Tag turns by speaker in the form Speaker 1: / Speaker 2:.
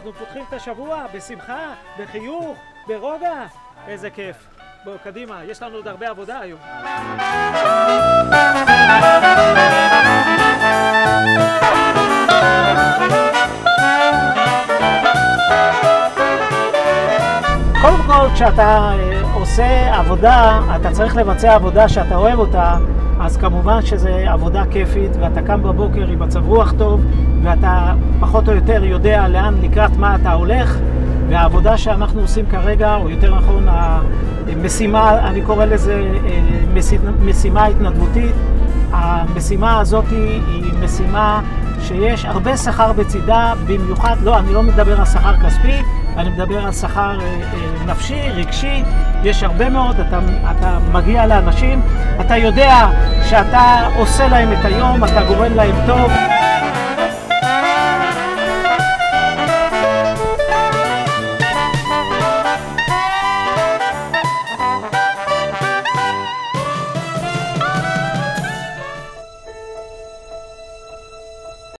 Speaker 1: אנחנו פותחים את השבוע בשמחה, בחיוך, ברוגע. איזה כיף. בואו, קדימה, יש לנו עוד הרבה עבודה היום. קודם כל, כשאתה עושה עבודה, אתה צריך לבצע עבודה שאתה אוהב אותה, אז כמובן שזו עבודה כיפית, ואתה קם בבוקר עם מצב רוח טוב, ואתה פחות או יותר יודע לאן, לקראת מה אתה הולך, והעבודה שאנחנו עושים כרגע, או יותר נכון, המשימה, אני קורא לזה משימה התנדבותית. המשימה הזאת היא משימה שיש הרבה שכר בצידה, במיוחד, לא, אני לא מדבר על שכר כספי, אני מדבר על שכר נפשי, רגשי. יש הרבה מאוד, אתה מגיע לאנשים, אתה יודע שאתה עושה להם את היום, אתה גורם להם טוב.